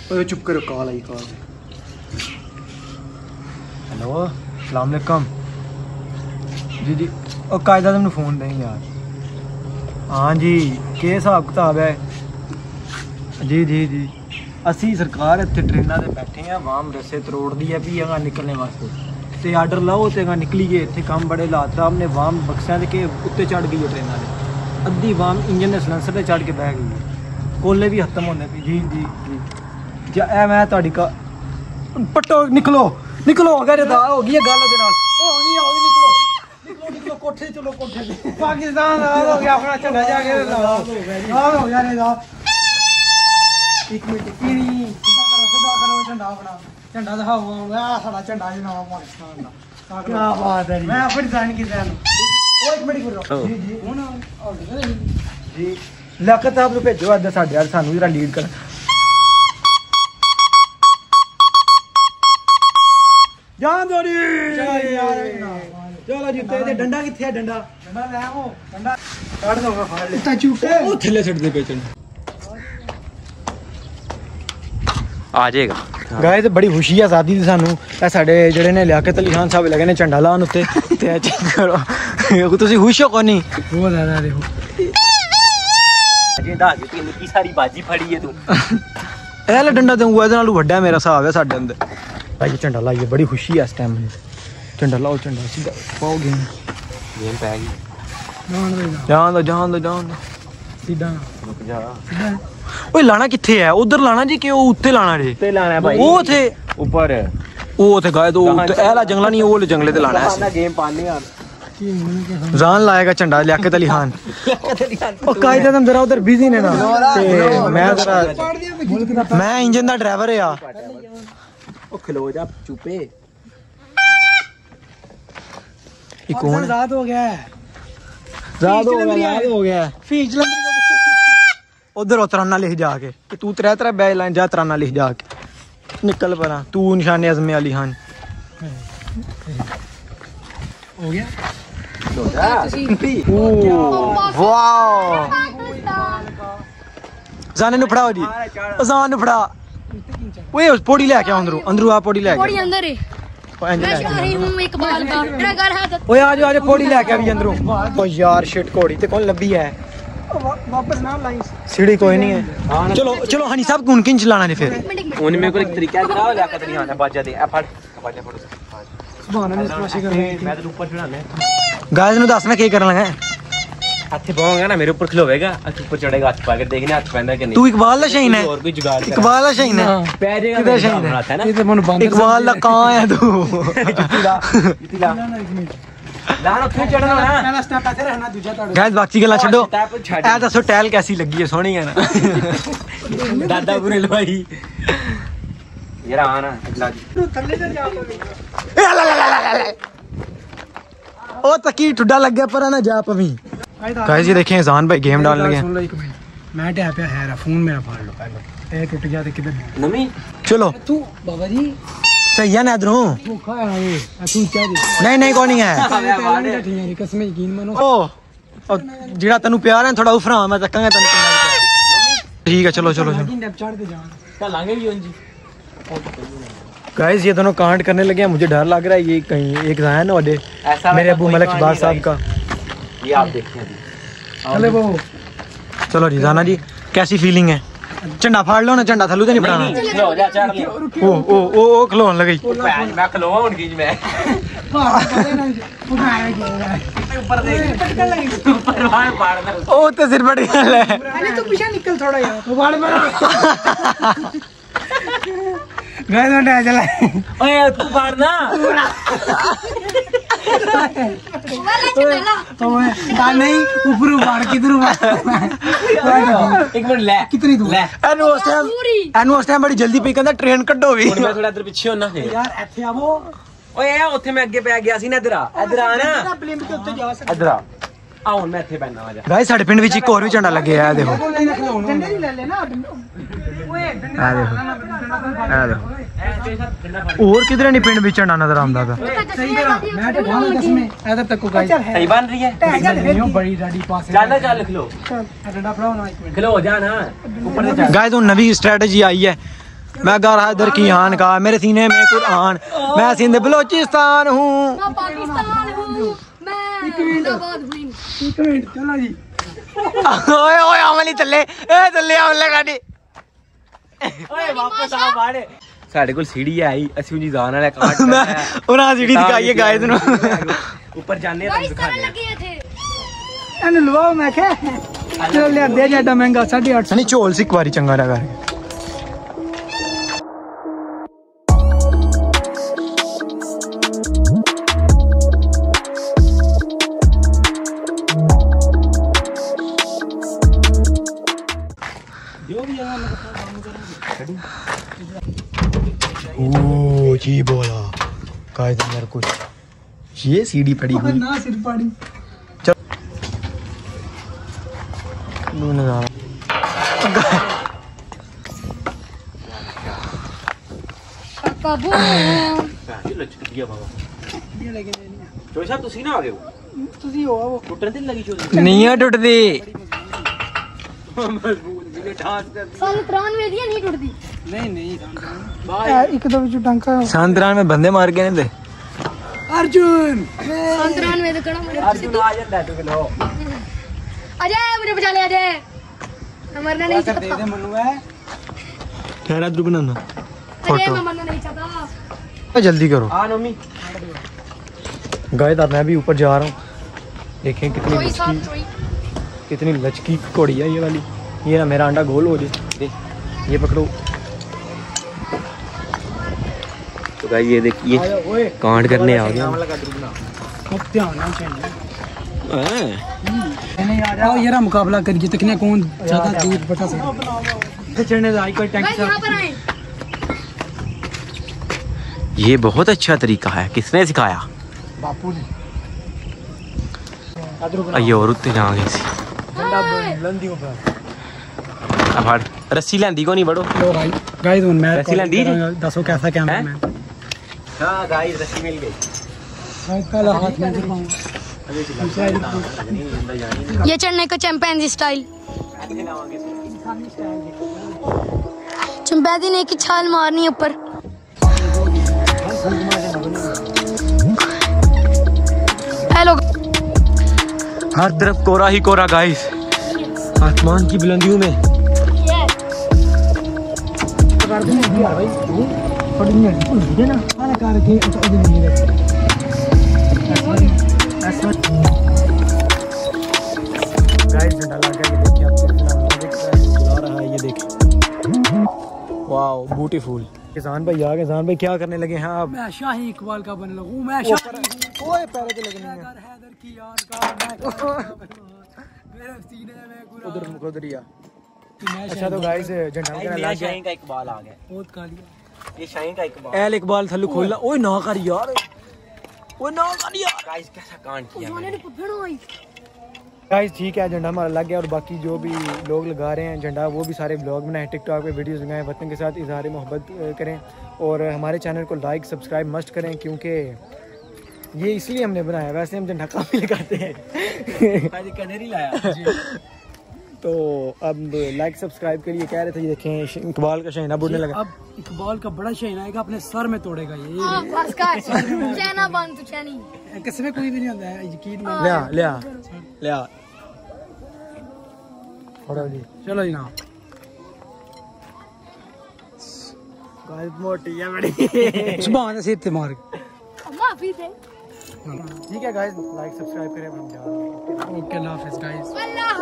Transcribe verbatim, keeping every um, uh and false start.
ओए चुप करो, कॉल आई कॉल। हेलो अस्सलाम वालेकुम जी जी। ओ कायदा तुमने फोन दें यार। हाँ जी, के हिसाब किताब है जी जी जी। असी सरकार इतने ट्रेनों से बैठे हैं, वाम रस्से तरोड़ दी है भी अगर निकलने वास्ते ते आर्डर लाओ तो अगर निकली गए। इतने काम बड़े लात हमने वाम बक्सियां के उत्ते चढ़ गई है ट्रेनों से, अद्धी वाम इंजन ने सलेंसर से चढ़ के बह गई है, कोले भी खत्म होने पे। जी जी जी जा ए मैं तुहाडी का पट्टो निकलो निकलो अगर हो गई है गल दे नाल हो गई हो गई निकलो निकलो निकलो कोठे चलो कोठे पाकिस्तान आजाद हो गया अपना झंडा जाके लाओ हो गया रे दा एक मिनट की नहीं सीधा करो सीधा करो झंडा अपना झंडा दिखाओ आ साडा झंडा जी नवा पाकिस्तान दा क्या बात है मैं अपनी डिजाइन की जान ओ एक मिनट करो जी जी हुन जी लियाकत साहब ਨੂੰ ਭੇਜੋ ਅੱਜ ਸਾਡੇ ਯਾਰ ਸਾਨੂੰ ਜਰਾ ਲੀਡ ਕਰ। ਜਾਨ ਦੋੜੀ ਚਲੋ ਜੀ ਤੇ ਡੰਡਾ ਕਿੱਥੇ ਹੈ? ਡੰਡਾ ਡੰਡਾ ਲੈ ਆਓ, ਡੰਡਾ ਕੱਢ ਦੋਗਾ ਫੜ ਲੈ ਤਾਂ ਝੂਟੇ ਉਹ ਥੱਲੇ ਛੱਡ ਦੇ ਪੇਚਣ ਆ ਜਾਏਗਾ। ਗਾਇਸ ਬੜੀ ਖੁਸ਼ੀ ਆ ਆਜ਼ਾਦੀ ਦੀ ਸਾਨੂੰ। ਇਹ ਸਾਡੇ ਜਿਹੜੇ ਨੇ ਲਿਆਕਤ ਅਲੀ ਖਾਨ ਸਾਹਿਬ ਲੱਗੇ ਨੇ ਝੰਡਾ ਲਾਉਣ ਉੱਤੇ ਤੇ ਚੈੱਕ ਕਰੋ ਤੁਸੀਂ ਖੁਸ਼ ਹੋ ਕੋਨੀ? ਬਹੁਤ ਜ਼ਿਆਦਾ ਦੇਖੋ ਅਜੇ ਦੱਸ ਦਿੱਤੀ ਨਿੱਕੀ ਸਾਰੀ ਬਾਜੀ ਫੜੀ ਹੈ ਤੂੰ। ਇਹ ਲੈ ਡੰਡਾ ਦਊਗਾ ਇਹਦੇ ਨਾਲੋਂ ਵੱਡਾ ਮੇਰਾ ਹਿਸਾਬ ਹੈ ਸਾਡੇ ਅੰਦਰ। ਭਾਈ ਝੰਡਾ ਲਾਈਏ, ਬੜੀ ਖੁਸ਼ੀ ਹੈ ਇਸ ਟਾਈਮ ਮੈਨੂੰ। ਝੰਡਾ ਲਾਓ, ਝੰਡਾ ਸਿੱਧਾ ਪਾਓ ਗੇਮ ਗੇਮ ਪੈ ਗਈ। ਜਾਣ ਦੋ ਜਾਣ ਦੋ ਜਾਣ ਦੋ ਸਿੱਧਾ ਰੁਕ ਜਾ। ਓਏ ਲਾਣਾ ਕਿੱਥੇ ਹੈ? ਉਧਰ ਲਾਣਾ ਜੀ ਕਿ ਉਹ ਉੱਤੇ ਲਾਣਾ ਜੀ? ਉੱਤੇ ਲਾਣਾ ਭਾਈ, ਉਹ ਉਥੇ ਉੱਪਰ ਉਹ ਉਥੇ ਗਾਇ ਦੋ ਇਹ ਲਾ ਜੰਗਲਾ ਨਹੀਂ, ਉਹ ਜੰਗਲੇ ਤੇ ਲਾਣਾ ਹੈ। ਗੇਮ ਪਾਣੇ ਯਾਰ जान लाएगा झंडा लियाकत अली खान। ओ कायदा तुम जरा उधर बिजी ने ना ते मैं जरा मैं इंजन दा ड्राइवर है यार। ओ खलो जा चुपे। ये कौन आजाद हो गया है? आजाद हो गया आजाद हो गया फीस जलंधरी को उधर उतराना लिख जाके कि तू त्रै त्रै बैज लाइन जा तराना लिख जाके निकल परा तू निशाने अज़मे अली खान हो गया। जाने नु फड़ाओ जी, जान नु फड़ा। ओए उस पौड़ी लेके आओ अंदरू अंदरू आ पौड़ी लेके पौड़ी अंदर है मैं चाह रही हूं इकबाल का मेरा घर है। ओए आ जाओ आ जाओ पौड़ी लेके आ भी अंदरू। ओ यार शिट घोड़ी ते कौन लब्बी है? वापस ना लाई सीढ़ी कोई नहीं है। चलो चलो हनी साहब कौन किन चलाना ने फिर उन में कोई तरीका कराओ लियाकत नहीं आना बाजा दे ए फड़ बाजा फड़ सुभान अल्लाह स्मैश कर मैं तो ऊपर चढ़ा ले। गाइस नु दसना के करना है? हाथ पाऊंगा ना मेरे ऊपर खलोवेगा, अच्छा ऊपर चढ़ेगा, हाथ पाकर देखने हाथ पैंदा कि नहीं। तू इकबाल दा शहीन है? और कोई जुगाड़ कर इकबाल दा शहीन है पै जाएगा किधर शहीन है? ये तो मन बंद इकबाल दा कहां है तू? जुत्ती ला जुत्ती ला लाना उठे चढ़ना ना पहला स्टेप ऐसे रहना दूसरा तोड़। गाइस बाकी गल्ला छड्डो ए दसो टैल कैसी लगी है? सोहनी है ना दादा पूरी लवाई यार आना ला थल्ले चल जा। ओ तकी ठुड्डा लग गया पर ना जा पवी। गाइस ये देखें जान भाई गेम डालने लगे। मैं टैप पे है फोन मेरा फाड़ लो पहले ए टूट गया तो किधर नमी चलो तू बाबा जी सही है ना इधरों धोखा है ये तू क्या दे नहीं नहीं कोई नहीं है कसम यकीन मानो ओ जेड़ा तन्नू प्यार है थोड़ा उफरा मैं तकांगा तन्नू ठीक है। चलो चलो चलो चढ़ के जा चलांगे भी जी। गाइस ये दोनों कांड करने लगे हैं, मुझे डर लग रहा है ये कहीं एक जाया ना वाले मेरे अबू मलिक शहबाज साहब का। ये आप देखते हैं चले वो चलो रिजाना जी कैसी फीलिंग है? झंडा फाड़ लो ना, झंडा थल्लू तो नहीं फड़ाना। खलो जा चढ़ ले ओ ओ ओ ओ खलोन लगी मैं खलोवा उन की मैं ऊपर देख ऊपर बाहर पाड़ना ओ तो सिर बड़ी गल है। अरे तू पीछे निकल थोड़ा यार तो बाड़ में गाइस मैं चला ओए तू पाड़ना वाला नहीं ऊपर बाड़ किधर एक मिनट ले कितनी दूर ले एनु उस टाइम एनु उस टाइम बड़ी जल्दी पे कहंदा ट्रेन कड्डो भी मैं थोड़ा इधर पीछे होना है यार ਇੱਥੇ ਆਵੋ। ओए ए ਉੱਥੇ मैं ਅੱਗੇ ਪੈ ਗਿਆ ਸੀ ਨਾ ਇਧਰ ਆ ਇਧਰ ਆ ਨਾ ਬਲਿੰਕ ਤੇ ਉੱਤੇ ਜਾ ਸਕਦੇ ਇਧਰ ਆ ਆ ਹੁਣ ਮੈਂ ਇੱਥੇ ਪੈਣਾ ਆ ਜਾ। गाइस ਸਾਡੇ ਪਿੰਡ ਵਿੱਚ ਇੱਕ ਹੋਰ ਵੀ ਝੰਡਾ ਲੱਗਿਆ ਹੈ ਦੇਖੋ ਡੰਡੇ ਨਹੀਂ ਲੈ ਲੈਣਾ ਓਏ ਡੰਡੇ ਆ ਦੇਖੋ ਆ ਦੇਖੋ और किधर नहीं पिंड ਵਿੱਚ ਝੰਡਾ नजर आंदा था। सही करा मैं तो भाग कसम इधर तक को गाइस सही बन रही है नहीं बड़ी डाडी पास ज्यादा चल खलो चल डंडा फड़ाओ ना एक मिनट खलो जा ना ऊपर से गाइस वो नवी स्ट्रेटजी आई है मैं गा रहा इधर की आन का, मेरे सीने में कुरान, मैं सिंध बलोचिस्तान हूँ। मैं पाकिस्तान हूँ, मैं जिंदाबाद हूँ। एक मिनट चलो जी। ओए ओए अमली चले ए चले अमले गाड़ी ओए वापस आ बाड़े ਸਾਡੇ ਕੋਲ ਸੀੜੀ ਆਈ ਅਸੀਂ ਉਹਦੀ ਜਾਨ ਵਾਲਾ ਕਾਟ मैं ਉਹਨਾਂ सीढ़ी दिखाई है गाइस ਨੂੰ ਉੱਪਰ ਜਾਣੇ ਤਾਂ गाइस ਦਿਖਾਣੇ तरह लगे थे। ਇਹਨੂੰ ਲਵਾਓ ਮੈਂ ਕਿਹਾ ਚਲੋ ਲਿਆ ਦੇ ਜਿਆਦਾ ਮਹਿੰਗਾ साढ़े आठ सौ। नहीं झोल से एक बारी चंगा लगा रहे ओ जी बोला गाइस अंदर कुछ ये सीढ़ी पड़ी हुई ना सिर पाड़ी। लो नजारा काबू ਲਚਕ ਗਿਆ ਬਾਬਾ ਚੋਈ ਸਾਹਿਬ ਤੁਸੀਂ ਨਾ ਆ ਗਏ ਹੋ ਤੁਸੀਂ ਹੋ ਆਵੋ। ਟੁੱਟਣ ਤੇ ਲੱਗੀ ਚੋਈ नहीं है टूटती ਮਜ਼ਬੂਤ ਜਿਹਨੇ ਠਾਸ ਕਰ सन तिरानवे दी नहीं टूटती। ਨਹੀਂ ਨਹੀਂ ਇੱਕ ਦੋ ਵਿੱਚ ਟਾਂਕਾ। सांतरान में बंदे मार गए ने अर्जुन सन तिरानवे तो कड़ा मरे। ਅਰਜੁਨ ਆ ਜਾਂਦਾ ਤੂੰ ਕਿਲੋ अजय मुझे बचा ले अजय, मरना नहीं दे चाहता। दे मनु है। ठहरा ध्रुव बनाना अजय मैं मरना नहीं चाहता। जल्दी करो ਆ ਨੋਮੀ गाइस अब मैं भी ऊपर जा रहा हूँ, देखें कितनी कोई साथ लचकी कोई कितनी लचकी घोड़ी है ये वाली। ये ना मेरा अंडा गोल हो जाए, देख ये पकड़ो। तो गाइस ये देखिए कांड करने आ गया अब ध्यान ना चाहिए। नहीं आ जाओ यार मुकाबला करिए तकने कौन ज्यादा दूर बता सकता। चढ़ने का कोई टैंक गाइस यहाँ पर आए। ये बहुत अच्छा तरीका है, किसने सिखाया? बापू ने आइए और उत्ते जाएंगे इसी झंडा बुलंदी ऊपर अब हट रस्सी लेंदी को नहीं बड़ो लो भाई गाइस हुन मैं रस्सी लेंदी जी? दसो कैसा कैमरामैन। हां गाइस रस्सी मिल गई गाइस काला हाथ में दिखाऊं। ये चढ़ने का चैंपियन स्टाइल। चंपैदी ने की छाल मारनी ऊपर। हेलो हर तरफ कोरा ही कोरा गाइस, आसमान की बुलंदियों में। कर दूंगा यार भाई पड़ी नहीं भूल गए ना खाना कार के तो अभी नहीं लगे ऐसा गाइस झंडा लग गया। ये देखिए आप कितना मजे के साथ चला रहा है, ये देखिए वाओ ब्यूटीफुल। किसान भाई आ गए। किसान भाई क्या करने लगे हैं आप? मैं शाही इकबाल का बनने लगूं। मैं शाही ओए पैरों पे लगने हैं हैदर हैदर की याद का मैं मेरे सीने में गुरा उधर मुकदरिया। मैं अच्छा तो गाइस झंडा वगैरह लग गया। शाहीन का इकबाल आ गया, बहुत काली ये शाहीन का इकबाल। एल इकबाल थल्लू खोलना। ओए ना कर यार, ओए ना कर यार। गाइस कैसा कांड किया मैंने। गाइस ठीक है झंडा हमारा लग गया और बाकी जो भी लोग लगा रहे हैं झंडा वो भी सारे ब्लॉग बनाए, टिकटॉक पे वीडियोस लगाएं, वतन के साथ इजहार मोहब्बत करें और हमारे चैनल को लाइक सब्सक्राइब मस्ट करें क्योंकि ये इसलिए हमने बनाया, वैसे हम झंडा काफ़ी लगाते हैं आज कनेरी लाया तो अब लाइक सब्सक्राइब के लिए कह रहे थे। ये देखें इकबाल का शहीना बुड़ने लगा। अब इकबाल का बड़ा शहीन आएगा अपने सर में तोड़ेगा ये हाँ, बस कर। चैना बंद तो चैनी किसी में कोई भी नहीं होता है यकीन में। लिया लिया लिया थोड़ा जी चलो जी ना गाइस मोटी है बड़ी सुबह से इतने मार माफी दे। ठीक है गाइस लाइक सब्सक्राइब करें, हम जा रहे हैं। ओके अल्लाह हाफिज़ गाइस। अल्लाह